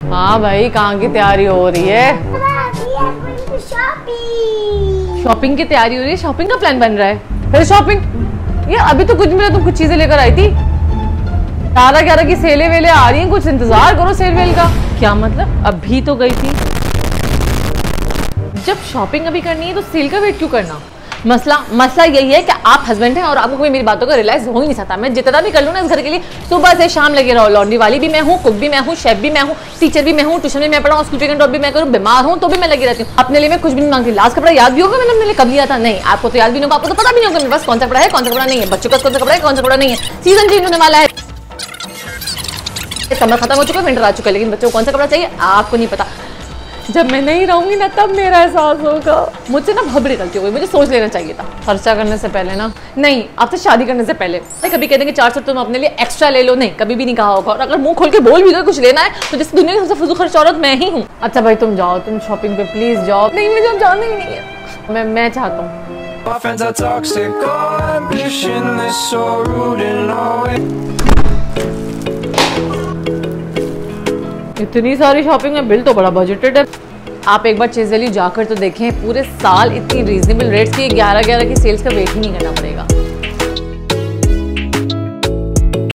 हाँ भाई, कहाँ की तैयारी हो रही है? शॉपिंग की तैयारी हो रही है, शॉपिंग का प्लान बन रहा है। फिर शॉपिंग? ये अभी तो कुछ मिला, तुम कुछ चीजें लेकर आई थी। 11 की सेले वेले आ रही हैं, कुछ इंतजार करो सेल वेल का। क्या मतलब? अभी तो गई थी। जब शॉपिंग अभी करनी है तो सेल का वेट क्यों करना? मसला यही है कि आप हस्बैंड हैं और आपको कोई मेरी बातों का रियलाइज हो ही नहीं सकता। मैं जितना भी कर लूँ ना इस घर के लिए, सुबह से शाम लगे रहो। लॉन्ड्री वाली भी मैं हूँ, कुक भी मैं हूँ, शेफ भी मैं हूँ, टीचर भी मैं हूँ, ट्यूशन भी मैं पढ़ाऊँ, स्कूल पिक एंड ड्रॉप भी मैं करूँ, बीमार हूँ तो भी मैं लगी रहती हूँ। अपने लिए मैं कुछ भी नहीं मांगती। लास्ट कपड़ा याद भी होगा मैंने अपने लिए कब लिया था? नहीं, आपको तो याद भी नहीं होगा, आपको तो पता भी नहीं होगा मेरे पास कौन सा कपड़ा है, कौन सा कपड़ा नहीं है, बच्चों का कौन सा कपड़ा है, कौन सा कपड़ा नहीं है। सीजन चेंज होने वाला है, समर खत्म हो चुका है, विंटर आ चुका है, लेकिन बच्चों को कौन सा कपड़ा चाहिए आपको नहीं पता। जब मैं नहीं रहूंगी ना तब मेरा एहसास होगा। मुझसे ना बहुत बड़ी गलती हो गई, मुझे सोच लेना चाहिए था खर्चा करने से पहले ना। नहीं, आपसे शादी करने से पहले। कभी कहते हैं कि 400 तुम अपने लिए एक्स्ट्रा ले लो, नहीं कभी भी नहीं कहा होगा। और अगर मुंह खोल के बोल भी दो कुछ लेना है तो जिस दुनिया की सबसे फजूल खर्च औरत मैं ही हूँ। अच्छा भाई तुम जाओ, तुम शॉपिंग पे प्लीज जाओ। नहीं मुझे अब जाना ही नहीं है, मैं चाहता हूँ। इतनी सारी शॉपिंग में बिल तो बड़ा बजटेड है। आप एक बार चीज वैल्यू जाकर तो देखें, पूरे साल इतनी रीजनेबल रेट्स की 11 की सेल्स का वेट ही नहीं करना पड़ेगा।